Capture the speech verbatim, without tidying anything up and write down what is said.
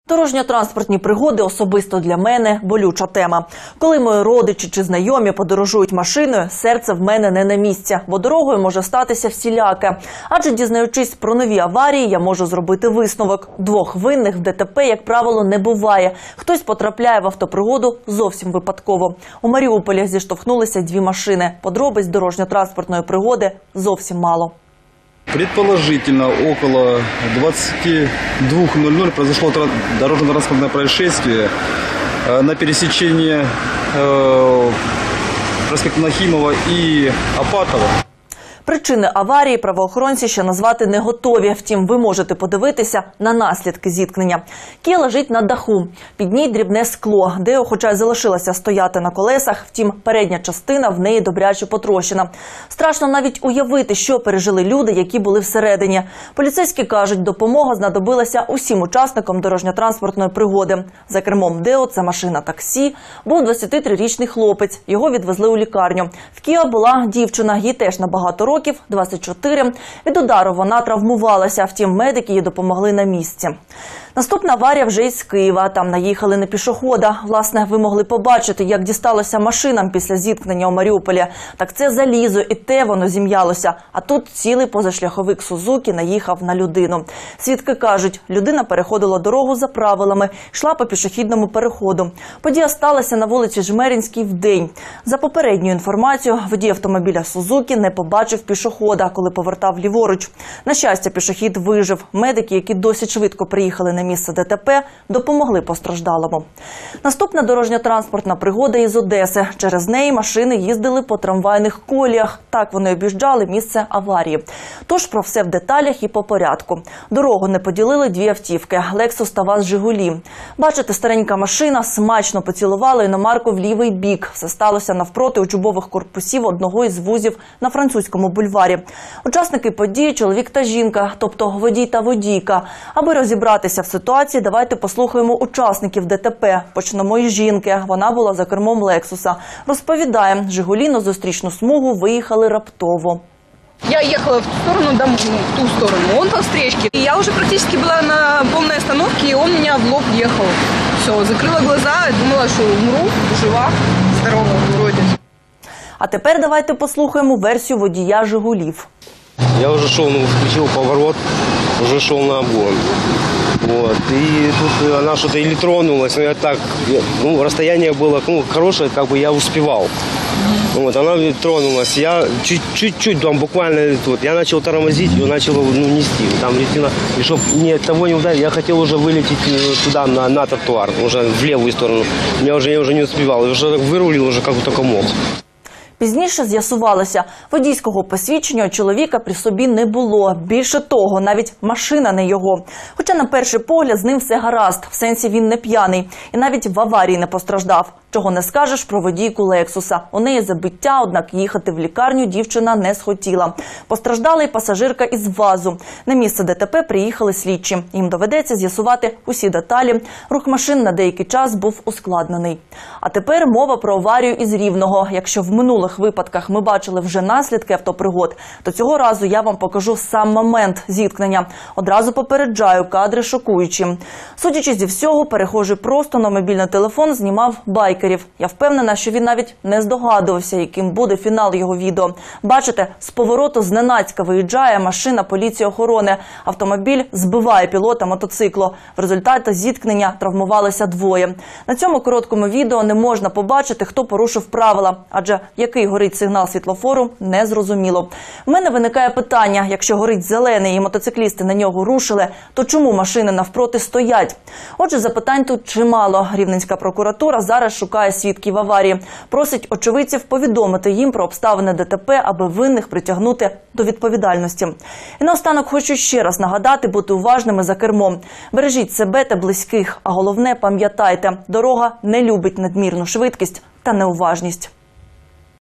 Дорожньо-транспортні пригоди особисто для мене болюча тема. Коли мої родичі чи знайомі подорожують машиною, серце в мене не на місці, бо дорогою може статися всіляке. Адже дізнаючись про нові аварії, я можу зробити висновок. Двох винних в ДТП, як правило, не буває. Хтось потрапляє в автопригоду зовсім випадково. У Маріуполі зіштовхнулися дві машини. Подробиць дорожньо-транспортної пригоди зовсім мало. Предположительно, около двадцати двух ноль-ноль произошло дорожно-транспортное происшествие на пересечении проспекта Нахимова и Апатова. Причини аварії правоохоронці ще назвати не готові. Втім, ви можете подивитися на наслідки зіткнення. Кія лежить на даху. Під ній дрібне скло, де, хоча й залишилася стояти на колесах, втім, передня частина в неї добряче потрощена. Страшно навіть уявити, що пережили люди, які були всередині. Поліцейські кажуть, допомога знадобилася усім учасникам дорожньо-транспортної пригоди. За кермом Део, це машина таксі, був двадцятитрирічний хлопець. Його відвезли у лікарню. В Кія була дівчина, їй теж набагато років. двадцять чотири. Від удару вона травмувалася, втім медики їй допомогли на місці. Наступна аварія вже із Києва. Там наїхали на пішохода. Власне, ви могли побачити, як дісталося машинам після зіткнення у Маріуполі. Так це залізо, і те воно зім'ялося. А тут цілий позашляховик Сузукі наїхав на людину. Свідки кажуть, людина переходила дорогу за правилами, йшла по пішохідному переходу. Подія сталася на вулиці Жмеринській вдень. За попередньою інформацією, водій автомобіля Сузукі не побачив пішохода, коли повертав ліворуч. На щастя, пішохід вижив. Медики, які досить швидко приїхали на місце ДТП, допомогли постраждалому. Наступна дорожньо-транспортна пригода із Одеси. Через неї машини їздили по трамвайних коліях. Так вони об'їжджали місце аварії. Тож про все в деталях і по порядку. Дорогу не поділили дві автівки – Лексус та ВАЗ «Жигулі». Бачите, старенька машина смачно поцілувала іномарку в лівий бік. Все сталося навпроти учбових корпусів одного із вузів на Французькому бульварі. Учасники події – чоловік та жінка, тобто водій та водійка. Аби розібратися в ситуації, давайте послухаємо учасників ДТП. Почнемо із жінки. Вона була за кермом Лексуса. Розповідає, «Жигулі» на зустрічну смугу виїхали раптово. Я ехала в сторону, домой, ну, в ту сторону, он по встречке. И я уже практически была на полной остановке, и он меня в лоб ехал. Все, закрыла глаза, думала, что умру, жива, здорова вроде. А тепер давайте послухаємо версію водія «Жигулів». Я уже шел, ну, включил поворот, уже шел на обгон. Вот. И тут она что-то или тронулась, но я так, ну, расстояние было, ну, хорошее, как бы я успевал. Вот, она тронулась, я чуть-чуть, там буквально, вот, я начал тормозить, ее начал, ну, нести. Там ретина, и чтобы мне того не ударить, я хотел уже вылететь туда, на, на тротуар, уже в левую сторону. Я уже, я уже не успевал, я уже вырулил, уже как только мог. Пізніше з'ясувалося, водійського посвідчення у чоловіка при собі не було. Більше того, навіть машина не його. Хоча на перший погляд з ним все гаразд, в сенсі він не п'яний. І навіть в аварії не постраждав. Чого не скажеш про водійку Лексуса. У неї забиття, однак їхати в лікарню дівчина не схотіла. Постраждала й пасажирка із ВАЗу. На місце ДТП приїхали слідчі. Їм доведеться з'ясувати усі деталі. Рух машин на деякий час був ускладнений. А тепер мова про аварію із Рівного. Якщо в минулих випадках ми бачили вже наслідки автопригод, то цього разу я вам покажу сам момент зіткнення. Одразу попереджаю, кадри шокуючі. Судячи зі всього, перехожий просто на мобільний телефон знімав байкерів. Я впевнена, що він навіть не здогадувався, яким буде фінал його відео. Бачите, з повороту зненацька виїжджає машина поліції охорони. Автомобіль збиває пілота мотоциклу. В результаті зіткнення травмувалися двоє. На цьому короткому відео не можна побачити, хто порушив правила, адже який горить сигнал світлофору, не зрозуміло. В мене виникає питання, якщо горить зелений і мотоциклісти на нього рушили, то чому машини навпроти стоять? Отже, запитань тут чимало. Рівненська прокуратура зараз шукає свідків аварії. Просить очевидців повідомити їм про обставини ДТП, аби винних притягнути до відповідальності. І наостанок хочу ще раз нагадати бути уважними за кермом. Бережіть себе та близьких, а головне пам'ятайте, дорога не любить надмірну швидкість та неуважність.